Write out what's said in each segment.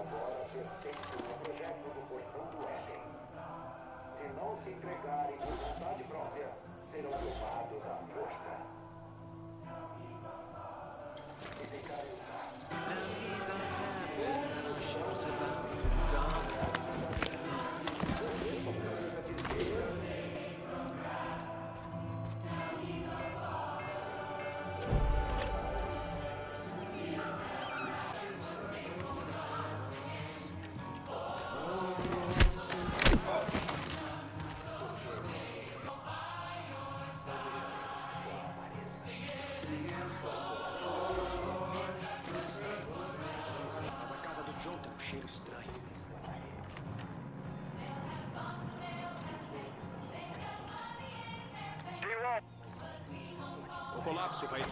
agora pertencem ao projeto do Portão do Éden. Se não se entregarem por vontade própria, serão tomados à força. Se ficarem lá. Now he's our captain and our ship's about to dock. Mas a casa do John tem um cheiro estranho. O colapso vai...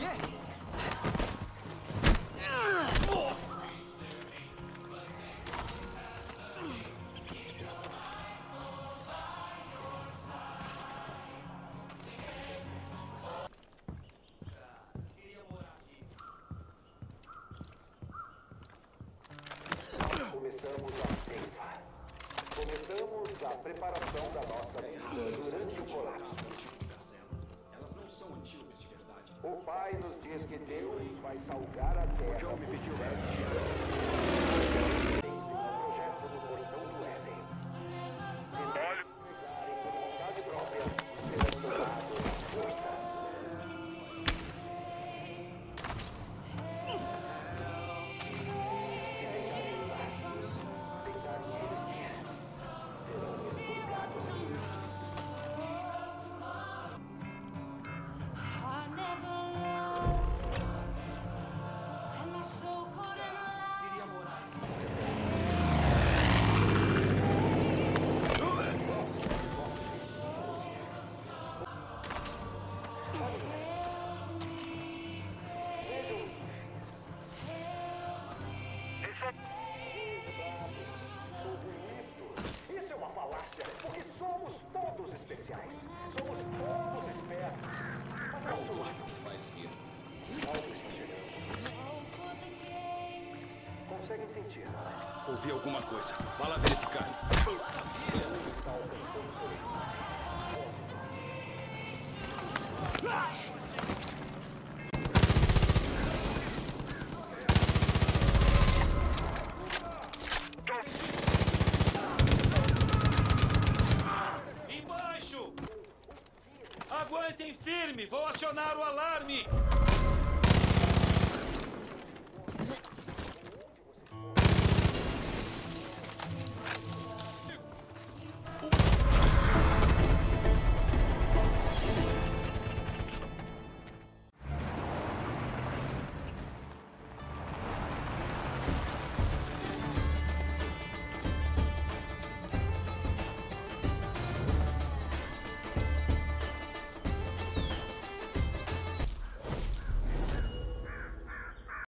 Começamos a ceifa. Começamos a preparação da nossa vida durante o colapso. Elas não são antílopes de verdade. O Pai nos diz que Deus vai salgar a terra. John me pediu por 7 anos. Pertencem ao projeto do Portão do Éden. Se não se entregarem por vontade própria, serão tomados à força. Se deixarem lá, tentar resistir, serão expurgados. I never loved, and my soul caught in a lie. Sou bonito. Isso é uma falácia, porque somos todos especiais. Somos todos espertos. Mas é o tipo que faz rir. Algo está chegando. Conseguem sentir, não é? Ouvi alguma coisa. Vá lá verificar. Ele está alcançando seu limite. Embaixo! Aguentem firme! Vou acionar o alarme!